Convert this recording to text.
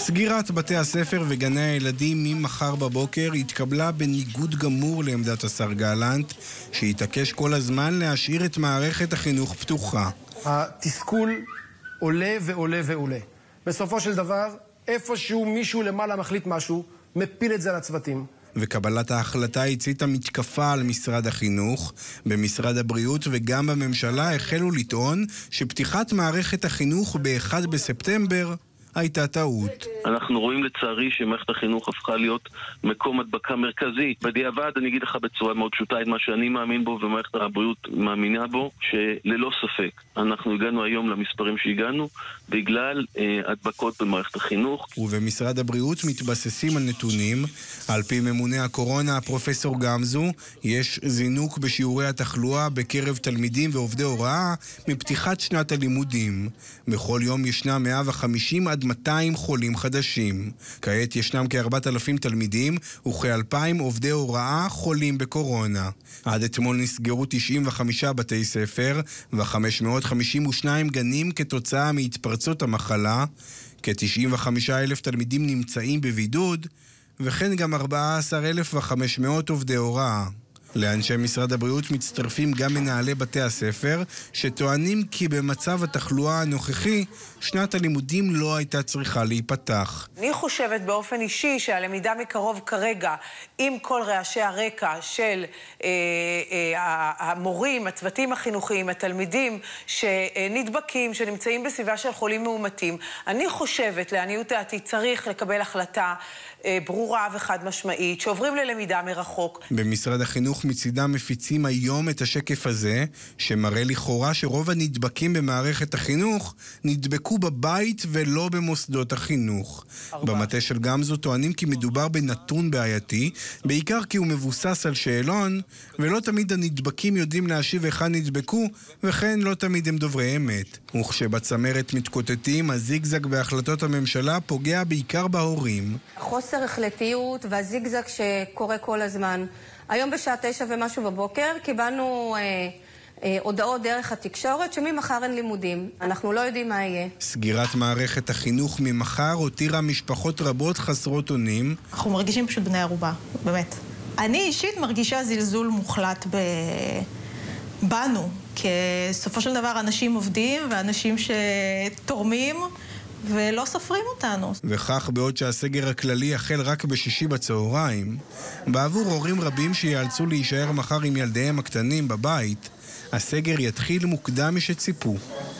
סגירת בתי הספר וגני הילדים ממחר בבוקר התקבלה בניגוד גמור לעמדת השר גלנט, שהתעקש כל הזמן להשאיר את מערכת החינוך פתוחה. התסכול עולה ועולה ועולה. בסופו של דבר, איפשהו מישהו למעלה מחליט משהו, מפיל את זה לצוותים. וקבלת ההחלטה הציתה מתקפה על משרד החינוך. במשרד הבריאות וגם בממשלה החלו לטעון שפתיחת מערכת החינוך ב-1 בספטמבר הייתה טעות. אנחנו רואים לצערי שמערכת החינוך הפכה להיות מקום הדבקה מרכזי. בדיעבד אני אגיד לך בצורה מאוד פשוטה את מה שאני מאמין בו ומערכת הבריאות מאמינה בו, שללא ספק אנחנו הגענו היום למספרים שהגענו בגלל הדבקות במערכת החינוך. ובמשרד הבריאות מתבססים על נתונים. על פי ממונה הקורונה הפרופסור גמזו, יש זינוק בשיעורי התחלואה בקרב תלמידים ועובדי הוראה מפתיחת שנת הלימודים. בכל יום ישנם 150 עד 200 חולים חדשים. כעת ישנם כ-4,000 תלמידים וכ-2,000 עובדי הוראה חולים בקורונה. עד אתמול נסגרו 95 בתי ספר ו-552 גנים כתוצאה מהתפרצות המחלה. כ-95,000 תלמידים נמצאים בבידוד, וכן גם 14,500 עובדי הוראה. לאנשי משרד הבריאות מצטרפים גם מנהלי בתי הספר, שטוענים כי במצב התחלואה הנוכחי, שנת הלימודים לא הייתה צריכה להיפתח. אני חושבת באופן אישי שהלמידה מקרוב כרגע, עם כל רעשי הרקע של המורים, הצוותים החינוכיים, התלמידים שנדבקים, שנמצאים בסביבה של חולים מאומתים, אני חושבת, לעניות דעתי, צריך לקבל החלטה ברורה וחד משמעית, שעוברים ללמידה מרחוק. במשרד החינוך מצידם מפיצים היום את השקף הזה, שמראה לכאורה שרוב הנדבקים במערכת החינוך נדבקו בבית ולא במוסדות החינוך. במטה של גמזו טוענים כי מדובר בנתון בעייתי, בעיקר כי הוא מבוסס על שאלון, ולא תמיד הנדבקים יודעים להשיב היכן נדבקו, וכן לא תמיד הם דוברי אמת. וכשבצמרת מתקוטטים, הזיגזג בהחלטות הממשלה פוגע בעיקר בהורים. חוסר החלטיות והזיגזג שקורה כל הזמן. היום בשעה 9 ומשהו בבוקר קיבלנו הודעות דרך התקשורת שממחר אין לימודים. אנחנו לא יודעים מה יהיה. סגירת מערכת החינוך ממחר הותירה משפחות רבות חסרות אונים. אנחנו מרגישים פשוט בני ערובה, באמת. אני אישית מרגישה זלזול מוחלט בנו, כי בסופו של דבר אנשים עובדים ואנשים שתורמים ולא סופרים אותנו. וכך בעוד שהסגר הכללי החל רק בשישי בצהריים, בעבור הורים רבים שיאלצו להישאר מחר עם ילדיהם הקטנים בבית, הסגר יתחיל מוקדם משציפו.